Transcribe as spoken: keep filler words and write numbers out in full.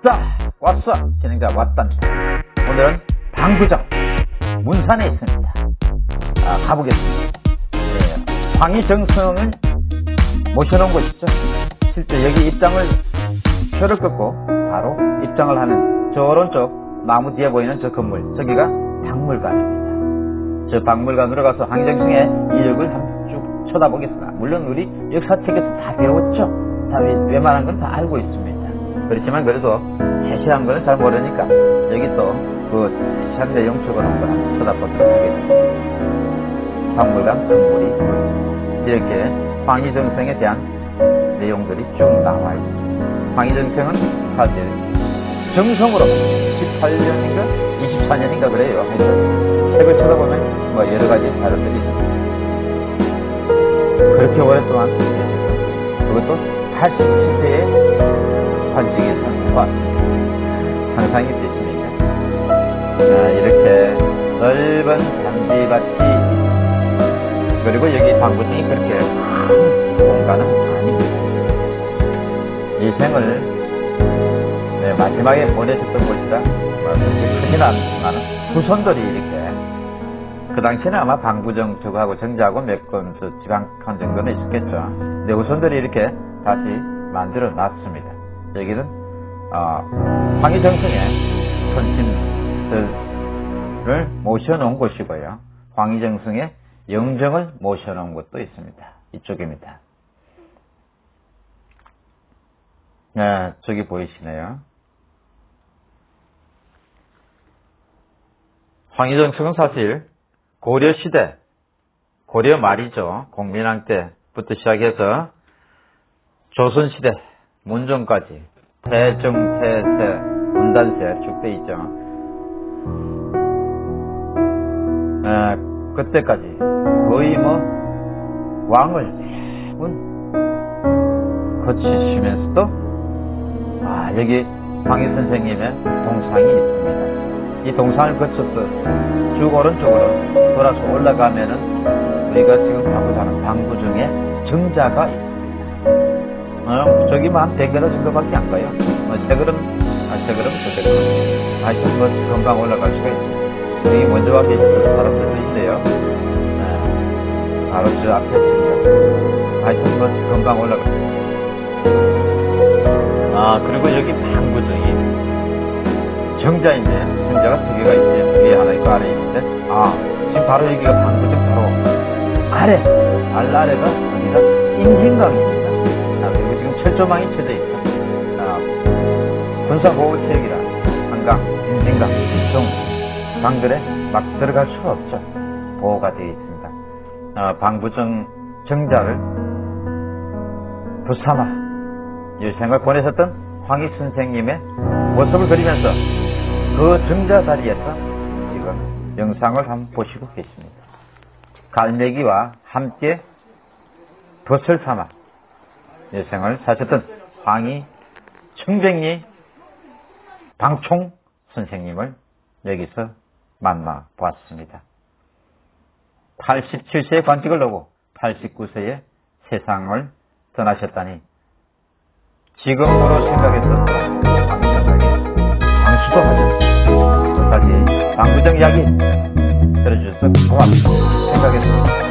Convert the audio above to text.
왔다 왔어 진행자 왔답니다. 오늘은 방구정 문산에 있습니다. 아, 가보겠습니다. 네, 황희정성을 모셔놓은 곳이죠. 실제 여기 입장을 표를 끊고 바로 입장을 하는 저 오른쪽 나무 뒤에 보이는 저 건물, 저기가 박물관입니다. 저 박물관으로 가서 황희정성의 이력을 한번 쭉 쳐다보겠습니다. 물론 우리 역사책에서 다 배웠죠. 다 웬만한 건 다 알고 있습니다. 그렇지만 그래도 세세한 거는 잘 모르니까 여기 또 그 세세한 내용 적어놓은 걸 한번 쳐다보도록 하겠습니다. 박물관 건물이 이렇게 황희정성에 대한 내용들이 쭉 나와 있습니다. 황희정성은 사실 정성으로 십팔 년인가 이십사 년인가 그래요. 하여튼 책을 쳐다보면 뭐 여러 가지 자료들이 있습니다. 그렇게 오랫동안 그것도 팔십칠 세의 관직에서 왔습니다. 상상이 되십니까? 아, 이렇게 넓은 잔디밭이 그리고 여기 방구정이 그렇게 큰 공간은 아닙니다. 이 생을 네, 마지막에 보내셨던 곳이라 그렇게 크진 않지만 후손들이 이렇게 그 당시에는 아마 방구정 저거하고 정자하고 몇 건 지방칸 정도는 있었겠죠. 내 후손들이 이렇게 다시 만들어 놨습니다. 여기는 어, 황희정성의 선심들을 모셔놓은 곳이고요. 황희정성의 영정을 모셔놓은 곳도 있습니다. 이쪽입니다. 네, 저기 보이시네요. 황희정성은 사실 고려시대, 고려 말이죠. 공민왕 때부터 시작해서 조선시대, 문종까지 태종, 태세, 문단세 쭉 돼 있죠. 에, 그때까지 거의 뭐 왕을 거치시면서도 아, 여기 황희 선생님의 동상이 있습니다. 이 동상을 거쳐서 쭉 오른쪽으로 돌아서 올라가면은 우리가 지금 가고자 하는 방구정에 정자가 있습니다. 어, 저기 뭐 한 백 걸음 정도밖에 안 가요. 뭐 세 걸음, 아, 세 걸음, 세 걸음. 하여튼 뭐 금방 올라갈 수가 있습니다. 여기 먼저 와 계신 사람들도 있네요. 네, 바로 저 앞에 정자. 하여튼 뭐 금방 올라가. 아, 그리고 여기 방구정이 정자인데, 정자가 두 개가 있어요. 위에 하나 있고 아래에 있는데, 아, 지금 바로 여기가 방구정 바로 아래, 알 아래가 여기가 임진강입니다. 아, 그리고 지금 철조망이 쳐져 있어. 아, 군사보호체육이라 한강, 임진강, 종, 강들에 막 들어갈 수가 없죠. 보호가 되어 있습니다. 아, 방구정 정자를 부삼아 일생을 보내셨던 황희 선생님의 모습을 그리면서 그 정자 자리에서 지금 영상을 한번 보시고 계십니다. 갈매기와 함께 돛을 삼아 일생을 사셨던 황희 청백리 방총 선생님을 여기서 만나 보았습니다. 팔십칠 세의 관직을 놓고 팔십구 세에 세상을 떠나셨다니 지금으로 생각해서 방구정에게 장수도 하셨습니다. 끝까지 방구정 이야기 들어주셔서 고맙습니다. 생각해서